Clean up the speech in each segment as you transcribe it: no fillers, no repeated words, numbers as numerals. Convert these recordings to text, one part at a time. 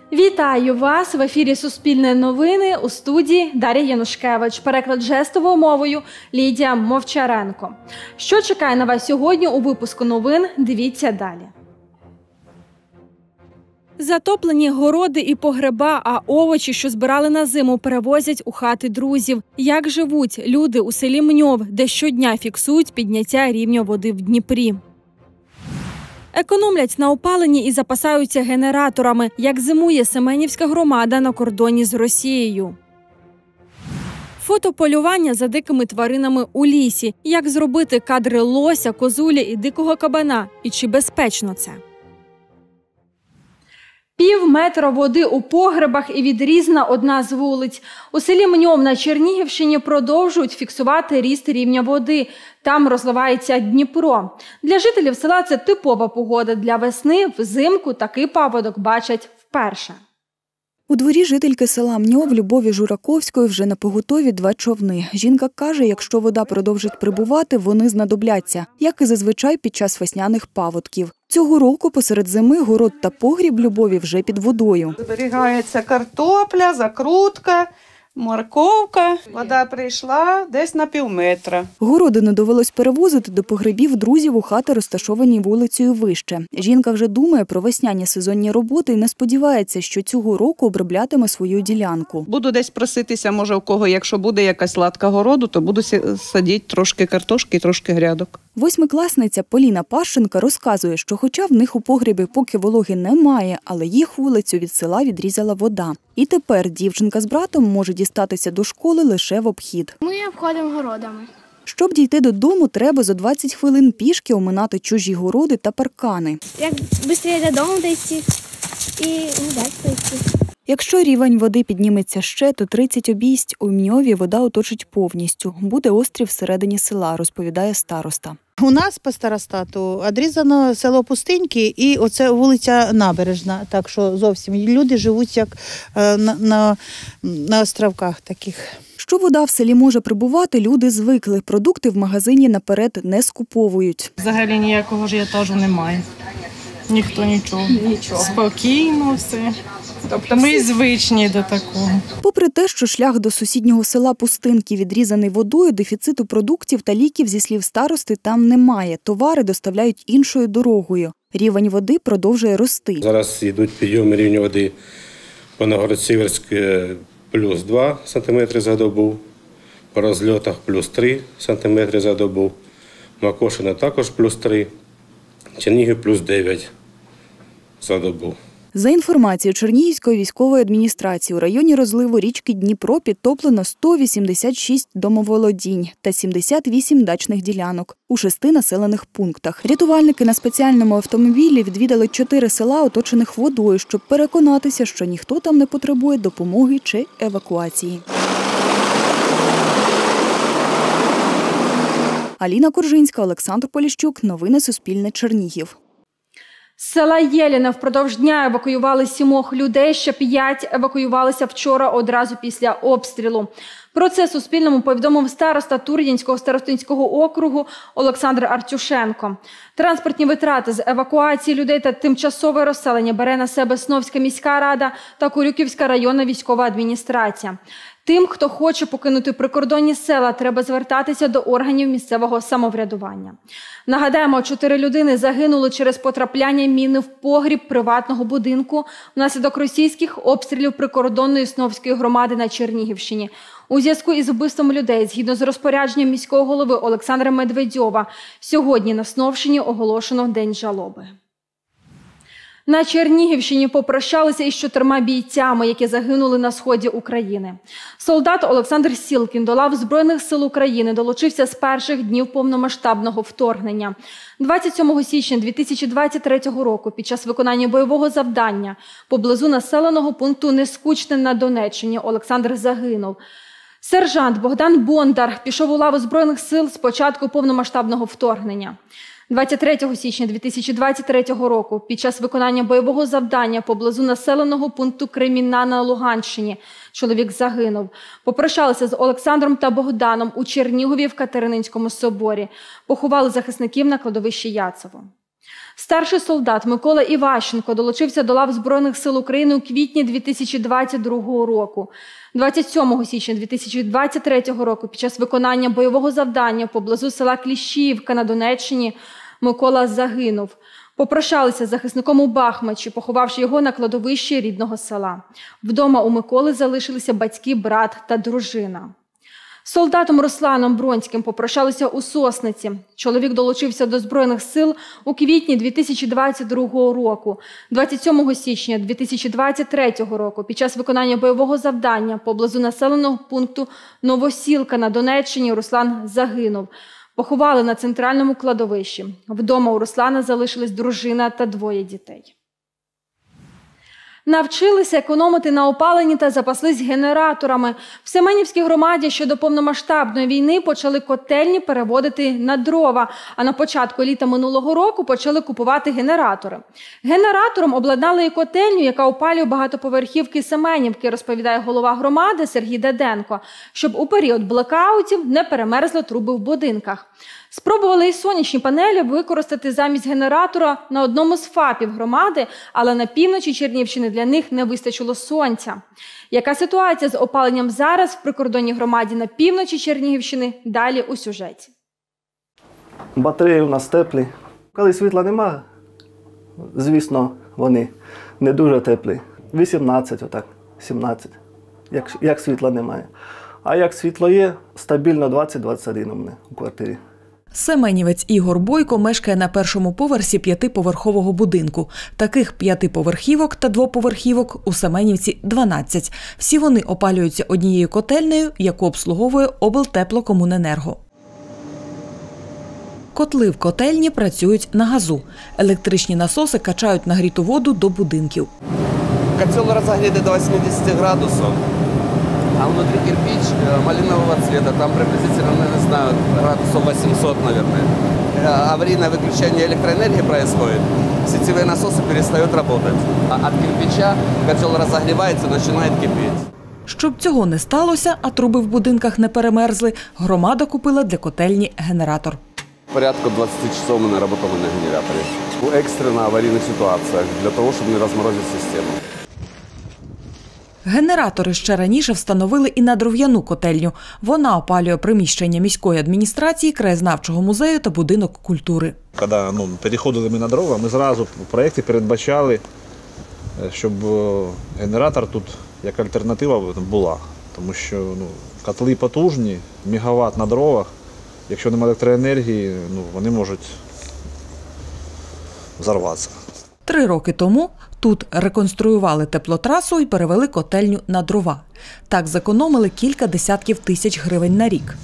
Вітаю вас! В ефірі «Суспільне новини», у студії Дар'я Янушкевич. Переклад жестовою мовою Лідія Мовчаренко. Що чекає на вас сьогодні у випуску новин? Дивіться далі. Затоплені городи і погреба, а овочі, що збирали на зиму, перевозять у хати друзів. Як живуть люди у селі Мньов, де щодня фіксують підняття рівня води в Дніпрі. Економлять на опаленні і запасаються генераторами. Як зимує Семенівська громада на кордоні з Росією. Фотополювання за дикими тваринами у лісі. Як зробити кадри лося, козулі і дикого кабана. І чи безпечно це? Пів метра води у погребах і відрізана одна з вулиць. У селі Мньов на Чернігівщині продовжують фіксувати ріст рівня води. Там розливається Дніпро. Для жителів села це типова погода. Для весни, взимку такий паводок бачать вперше. У дворі жительки села Мньов Любові Жураковської вже напоготові 2 човни. Жінка каже, якщо вода продовжить прибувати, вони знадобляться, як і зазвичай під час весняних паводків. Цього року посеред зими город та погріб Любові вже під водою. Зберігається картопля, закрутка, морковка. Вода прийшла десь на півметра. Городину довелось перевозити до погребів друзів у хати, розташовані вулицею вище. Жінка вже думає про весняні сезонні роботи і не сподівається, що цього року оброблятиме свою ділянку. Буду десь проситися, може у кого, якщо буде якась латка городу, то буду садити трошки картошки і трошки грядок. 8-класниця Поліна Пащенка розказує, що хоча в них у погребі поки вологи немає, але їх вулицю від села відрізала вода. І тепер дівчинка з братом може дістатися до школи лише в обхід. Ми обходимо городами. Щоб дійти додому, треба за 20 хвилин пішки оминати чужі городи та паркани. Як швидше додому дійти і далі дійти. Якщо рівень води підніметься ще, то 30 обійсть у Мньові вода оточить повністю. Буде острів всередині села, розповідає староста. У нас по старостату відрізано село Пустиньки і оце вулиця Набережна. Так що зовсім люди живуть як на островках таких. Що вода в селі може прибувати, люди звикли. Продукти в магазині наперед не скуповують. Взагалі ніякого ажіотажу немає. Ніхто нічого. Спокійно все. Тобто ми звичні до такого. Попри те, що шлях до сусіднього села Пустинки відрізаний водою, дефіциту продуктів та ліків, зі слів старости, там немає. Товари доставляють іншою дорогою. Рівень води продовжує рости. Зараз йдуть підйоми рівня води по Новгород-Сіверськ плюс 2 см за добу, по розльотах плюс 3 см за добу, Макошина також плюс 3, Чернігів плюс 9 за добу. За інформацією Чернігівської військової адміністрації, у районі розливу річки Дніпро підтоплено 186 домоволодінь та 78 дачних ділянок у 6 населених пунктах. Рятувальники на спеціальному автомобілі відвідали 4 села, оточених водою, щоб переконатися, що ніхто там не потребує допомоги чи евакуації. Аліна Коржинська, Олександр Поліщук. Новини Суспільне, Чернігів. З села Єліна впродовж дня евакуювали 7 людей, ще 5 евакуювалися вчора одразу після обстрілу. Про це Суспільному повідомив староста Тур'янського старостинського округу Олександр Артюшенко. Транспортні витрати з евакуації людей та тимчасове розселення бере на себе Сновська міська рада та Курюківська районна військова адміністрація. Тим, хто хоче покинути прикордонні села, треба звертатися до органів місцевого самоврядування. Нагадаємо, 4 людини загинули через потрапляння міни в погріб приватного будинку внаслідок російських обстрілів прикордонної Сновської громади на Чернігівщині. У зв'язку із вбивством людей, згідно з розпорядженням міського голови Олександра Медведьова, сьогодні на Сновщині оголошено День жалоби. На Чернігівщині попрощалися із 4 бійцями, які загинули на сході України. Солдат Олександр Сілкін до лав Збройних сил України долучився з перших днів повномасштабного вторгнення. 27 січня 2023 року під час виконання бойового завдання поблизу населеного пункту Нескучне на Донеччині Олександр загинув. Сержант Богдан Бондар пішов у лаву Збройних сил з початку повномасштабного вторгнення. 23 січня 2023 року під час виконання бойового завдання поблизу населеного пункту Кремінна на Луганщині чоловік загинув. Попрощалися з Олександром та Богданом у Чернігові в Катерининському соборі. Поховали захисників на кладовищі Яцево. Старший солдат Микола Іващенко долучився до лав Збройних сил України у квітні 2022 року. 27 січня 2023 року під час виконання бойового завдання поблизу села Кліщіївка на Донеччині Микола загинув. Попрощалися з захисником у Бахмачі, поховавши його на кладовищі рідного села. Вдома у Миколи залишилися батьки, брат та дружина. З солдатом Русланом Бронським попрощалися у Сосниці. Чоловік долучився до Збройних сил у квітні 2022 року. 27 січня 2023 року під час виконання бойового завдання поблизу населеного пункту Новосілка на Донеччині Руслан загинув. Поховали на центральному кладовищі. Вдома у Руслана залишились дружина та 2 дітей. Навчилися економити на опаленні та запаслись генераторами. В Семенівській громаді ще до повномасштабної війни почали котельні переводити на дрова, а на початку літа минулого року почали купувати генератори. Генератором обладнали і котельню, яка опалює багатоповерхівки Семенівки, розповідає голова громади Сергій Деденко, щоб у період блекаутів не перемерзли труби в будинках. Спробували і сонячні панелі використати замість генератора на одному з ФАПів громади, але на півночі Чернігівщини для них не вистачило сонця. Яка ситуація з опаленням зараз в прикордонній громаді на півночі Чернігівщини? Далі у сюжеті. Батареї у нас теплі. Коли світла немає, звісно, вони не дуже теплі. 18, отак, 17, як світла немає. А як світло є, стабільно 20-21 у мене у квартирі. Семенівець Ігор Бойко мешкає на першому поверсі 5-поверхового будинку. Таких 5-поверхівок та 2-поверхівок у Семенівці 12. Всі вони опалюються однією котельнею, яку обслуговує облтеплокомуненерго. Котли в котельні працюють на газу. Електричні насоси качають нагріту воду до будинків. Котел разогретый до 80 градусов. А внутри кирпич малинового цвета, там приблизительно, не знаю, градусов 800, наверное. Аварийное выключение электроэнергии происходит, сетевые насосы перестают работать. От кирпича котел разогревается, начинает кипеть. Щоб цього не сталося, а труби в будинках не перемерзли, громада купила для котельні генератор. Порядку 20 часов мы работали на генераторе. У экстренно аварийных ситуациях, для того, чтобы не разморозить систему. Генератори ще раніше встановили і на дров'яну котельню. Вона опалює приміщення міської адміністрації, краєзнавчого музею та будинок культури. Коли переходили ми на дрова, ми зразу в проєкті передбачали, щоб генератор тут як альтернатива була. Тому що котли потужні, мегаватт на дровах, якщо немає електроенергії, вони можуть взорватися. 3 роки тому тут реконструювали теплотрасу і перевели котельню на дрова. Так зекономили кілька десятків тисяч гривень на рік.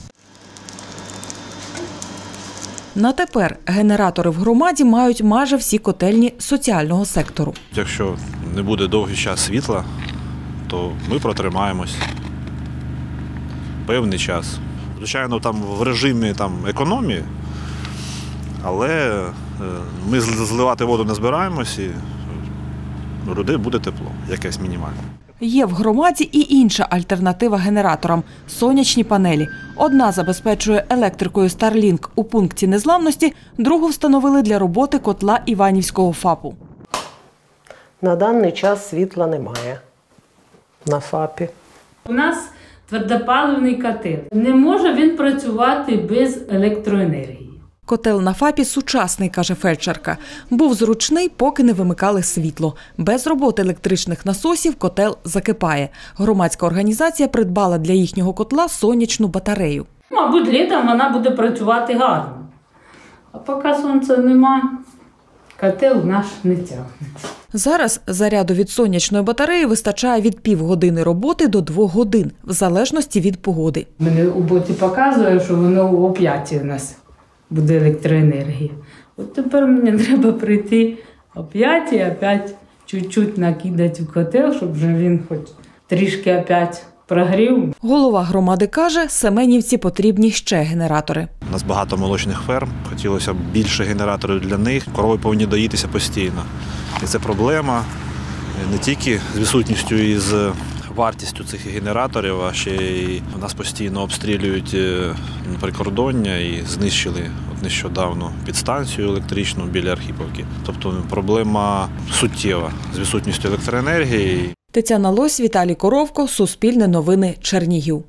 На тепер генератори в громаді мають майже всі котельні соціального сектору. Якщо не буде довгий час світла, то ми протримаємось певний час. Звичайно, там в режимі економії, але ми зливати воду не збираємось і у людей буде тепло, якесь мінімальне. Є в громаді і інша альтернатива генераторам – сонячні панелі. Одна забезпечує електрикою Starlink у пункті незламності, другу встановили для роботи котла Іванівського ФАПу. На даний час світла немає на ФАПі. У нас твердопаливний котел. Не може він працювати без електроенергії. Котел на ФАПі сучасний, каже фельдшерка. Був зручний, поки не вимикали світло. Без роботи електричних насосів котел закипає. Громадська організація придбала для їхнього котла сонячну батарею. Мабуть, літом вона буде працювати гарно. А поки сонця нема, котел наш не тягне. Зараз заряду від сонячної батареї вистачає від півгодини роботи до 2 годин, в залежності від погоди. Мене у боті показує, що воно о 5 у нас буде електроенергія. От тепер мені треба прийти о 5 і опять чуть-чуть накидати в котел, щоб вже він хоч трішки опять прогрів. Голова громади каже, Семенівці потрібні ще генератори. У нас багато молочних ферм, хотілося б більше генераторів для них. Корови повинні доїтися постійно. І це проблема не тільки з відсутністю із вартістю цих генераторів, а ще й нас постійно обстрілюють прикордоння і знищили нещодавно підстанцію електричну біля Архіповки. Тобто проблема суттєва з відсутністю електроенергії. Тетяна Лось, Віталій Коровко, Суспільне новини, Чернігів.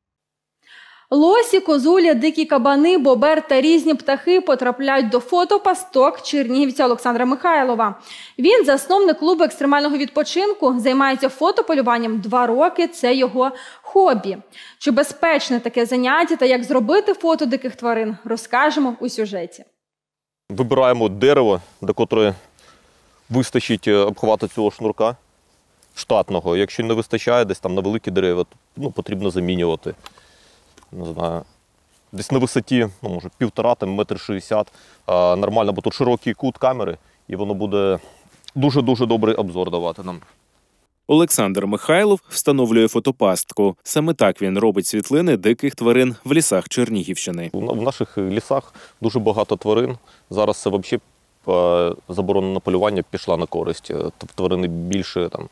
Лосі, козулі, дикі кабани, бобер та різні птахи потрапляють до фотопасток чернігівця Олександра Михайлова. Він засновник клубу екстремального відпочинку, займається фотополюванням 2 роки, це його хобі. Чи безпечне таке заняття та як зробити фото диких тварин, розкажемо у сюжеті. Вибираємо дерево, до котрої вистачить обхвату цього шнурка штатного. Якщо не вистачає десь там на великі дерева, то потрібно замінювати. Не знаю, десь на висоті, може, 1,5, там, 1,60 м, нормально, бо тут широкий кут камери, і воно буде дуже-дуже добрий обзор давати нам. Олександр Михайлов встановлює фотопастку. Саме так він робить світлини диких тварин в лісах Чернігівщини. В наших лісах дуже багато тварин. Зараз це взагалі заборона на полювання пішла на користь. Тварини більше там,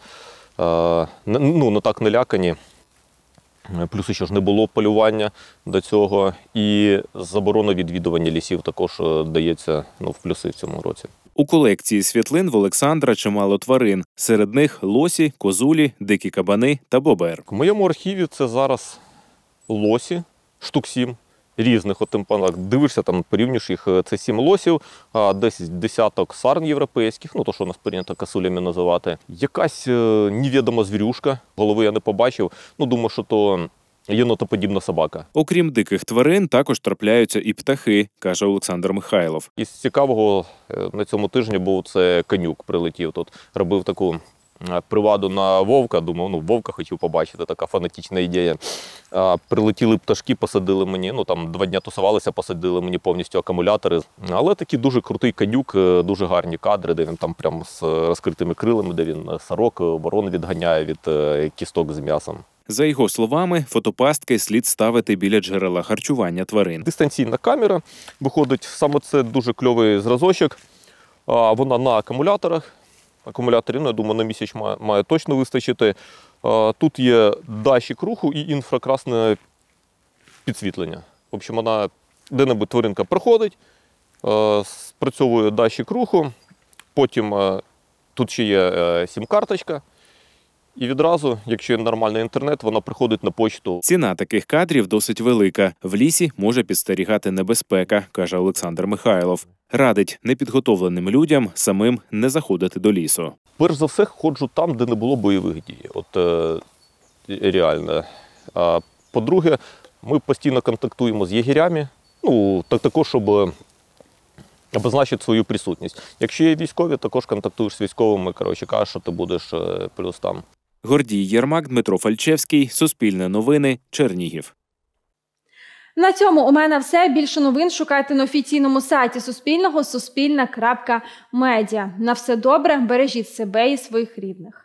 не так налякані. Плюс ще ж не було полювання до цього, і заборона відвідування лісів також дається в плюси в цьому році. У колекції світлин в Олександра чимало тварин. Серед них лосі, козулі, дикі кабани та бобер. В моєму архіві це зараз лосі, штук 7 різних. Дивишся, порівнюєш їх, це 7 лосів, десь десяток сарн європейських, то, що у нас прийнято косулями називати. Якась невідома звірюшка, голови я не побачив, думаю, що то єнотоподібна собака. Окрім диких тварин, також трапляються і птахи, каже Олександр Михайлов. Із цікавого на цьому тижні був це конюк прилетів. Тут робив таку приваду на вовка, думав, вовка хотів побачити, така фанатична ідея. Прилетіли пташки, посадили мені, 2 дні тусувалися, посадили мені повністю акумулятори. Але такий дуже крутий конюк, дуже гарні кадри, де він там прямо з розкритими крилами, де він сорок, ворон відганяє від кісток з м'ясом. За його словами, фотопастки слід ставити біля джерела харчування тварин. Дистанційна камера виходить, саме це дуже кльовий зразочок. Вона на акумуляторах. Акумуляторів, я думаю, на місяць має точно вистачити. Тут є датчик руху і інфракрасне підсвітлення. В общем, вона де-небудь тваринка проходить, спрацьовує датчик руху, потім тут ще є сім-карточка. І відразу, якщо є нормальний інтернет, вона приходить на почту. Ціна таких кадрів досить велика. В лісі може підстерігати небезпека, каже Олександр Михайлов. Радить непідготовленим людям самим не заходити до лісу. Перш за все, ходжу там, де не було бойових дій. Реально. По-друге, ми постійно контактуємо з єгерями, також, щоб обозначити свою присутність. Якщо є військові, також контактуєш з військовими, кажеш, що ти будеш плюс там. Гордій Єрмак, Дмитро Фальчевський, Суспільне новини, Чернігів. На цьому у мене все. Більше новин шукайте на офіційному сайті Суспільного – suspilne.media. На все добре, бережіть себе і своїх рідних.